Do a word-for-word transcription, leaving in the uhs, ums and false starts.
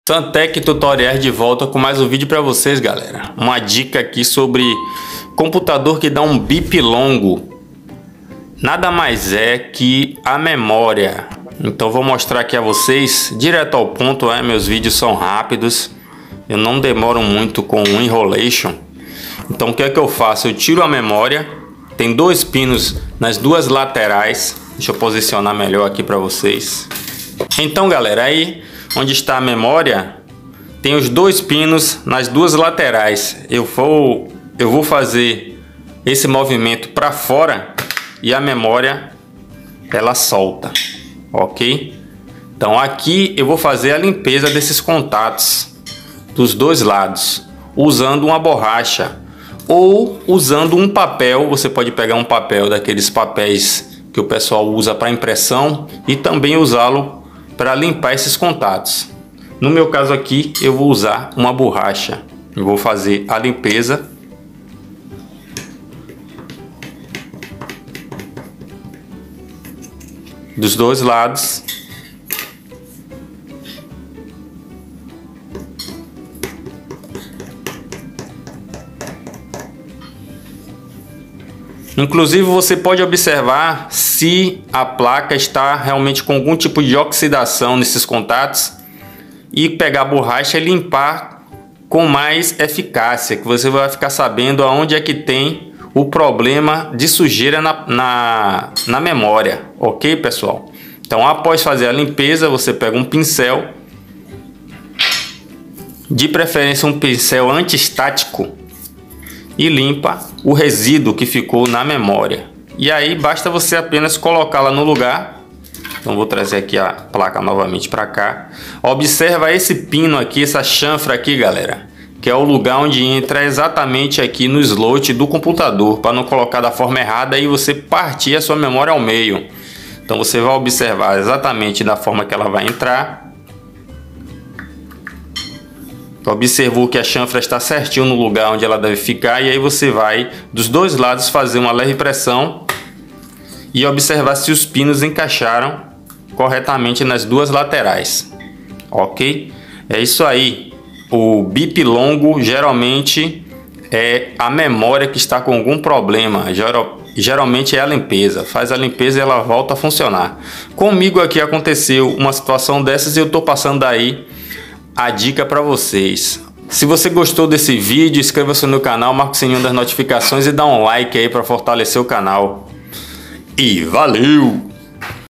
Santec Tutoriais de volta com mais um vídeo para vocês, galera. Uma dica aqui sobre computador que dá um bip longo. Nada mais é que a memória. Então vou mostrar aqui a vocês direto ao ponto. É, meus vídeos são rápidos, eu não demoro muito com o enrolation. Então o que é que eu faço? Eu tiro a memória. Tem dois pinos nas duas laterais. Deixa eu posicionar melhor aqui para vocês. Então, galera, aí onde está a memória, tem os dois pinos nas duas laterais. Eu vou, eu vou fazer esse movimento para fora e a memória ela solta, ok? Então aqui eu vou fazer a limpeza desses contatos dos dois lados, usando uma borracha ou usando um papel. Você pode pegar um papel daqueles papéis que o pessoal usa para impressão e também usá-lo para limpar esses contatos. No meu caso aqui eu vou usar uma borracha. Eu vou fazer a limpeza dos dois lados. Inclusive você pode observar se a placa está realmente com algum tipo de oxidação nesses contatos e pegar a borracha e limpar com mais eficácia, que você vai ficar sabendo aonde é que tem o problema de sujeira na, na, na memória, ok, pessoal? Então após fazer a limpeza, você pega um pincel, de preferência um pincel antiestático, e limpa o resíduo que ficou na memória. E aí basta você apenas colocá-la no lugar. Então vou trazer aqui a placa novamente para cá. Observa esse pino aqui, essa chanfra aqui, galera, que é o lugar onde entra exatamente aqui no slot do computador, para não colocar da forma errada e você partir a sua memória ao meio. Então você vai observar exatamente da forma que ela vai entrar. Observou que a chanfra está certinho no lugar onde ela deve ficar, e aí você vai dos dois lados fazer uma leve pressão e observar se os pinos encaixaram corretamente nas duas laterais, ok? É isso aí. O bip longo geralmente é a memória que está com algum problema. Geral, geralmente é a limpeza. Faz a limpeza e ela volta a funcionar. Comigo aqui aconteceu uma situação dessas e eu estou passando daí a dica para vocês. Se você gostou desse vídeo, inscreva-se no canal, marque o sininho das notificações e dá um like aí para fortalecer o canal. E valeu!